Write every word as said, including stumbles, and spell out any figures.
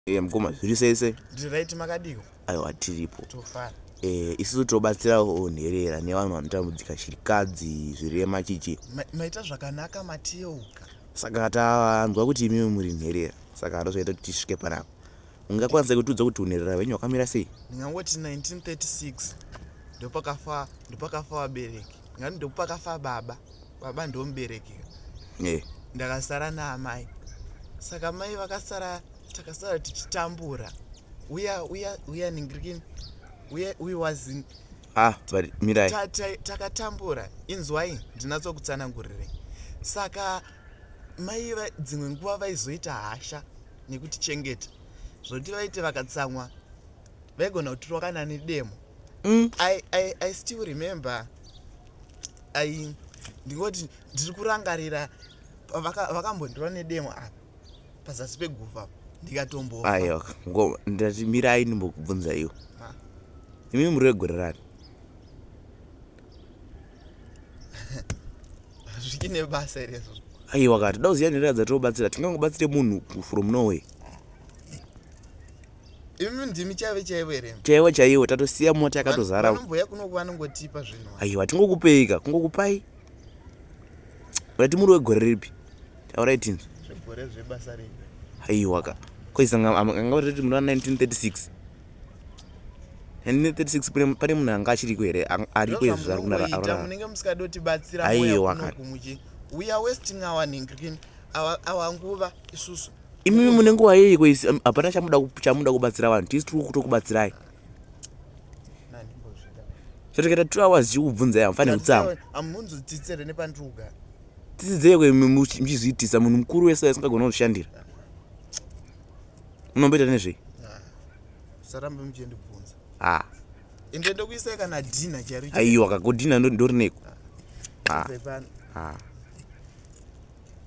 Eh mkoma zviri sese. Ndiraiti makadiko. Aiwa tiripo. Tofara. Eh isusu tobatsirawo nherera nevanhu vanotambudzika chirikadzi zvirema chichi. Maita zvakanaka matiyeuka. Saka tavanzwa kuti imi muri nherera. Saka ndozoita kuti tisvike panapa. Ungakwanisa kutudza kuti unherera wenyu wakamira sei? Ndingangoti nineteen thirty-six ndopakafa ndopakafa vabereki. Ngani ndopakafa baba. Baba ndo mubereki. Eh. Ndakasara naamai. Saka mai vakasara takasara tichitambura. Uya uya uya ningirikini. Uya uya wazini. Ah, but mirai. Takatambura. Inzwai ndinatsokutsanangurire. Saka mai dzimwe nguva vaizoita hasha nekuti chengeta. Zvoti vaite vakatsamwa. Vaigona kutirwa kana nedemo. Mm. I I I still remember I ndingoti ndiri kurangarira vakambondirwa nedemo apa pazasi peguva ndikatombofa. Aiwa, ngoma ndati mirai ndimbokubvunza iwo. Imi muri wegore zvikine basa irezvo. Aiwa kati dauziya nherera dzatobatsira tingangobatsire munhu from Norway. Imi ndimi chaiwe chaiwe here. Chaiwe chaiwe tatosiya mota yakatozara. Vanomboya kunoku vanongotipa zvinhu. Aiwa tingokupeika kungokupai. Wati muri wegore ripi? Taurai tinzi. Zvegore zvebasa ripi. Aiwa ka. Koisanga angati muri nineteen thirty-six. nineteen thirty-six pane munhu anga achiriko here ari kwezvo ari kunara ara. Munenge musikadoti batsira moyo kunokumuchi. We are wasting our ningirikini. Our nguva isusu. Imi mune nguva yei kwezi hapana chamuda chamuda kubatsira vanhu tisi tiri kutokubatsirai. Chatoketa two hours chikubvunza amfane kutsama. Amunzotitsere nepandruga. Tisidzei kwe muchizviitisa munhu mukuru wese asingagona kushandira. Unomboita nezvei? Sarambe muchendibvunza. Ah. Ende ndokuisai kana dina chari. Aiwa kakodina ndo rineko. Ah. Ah.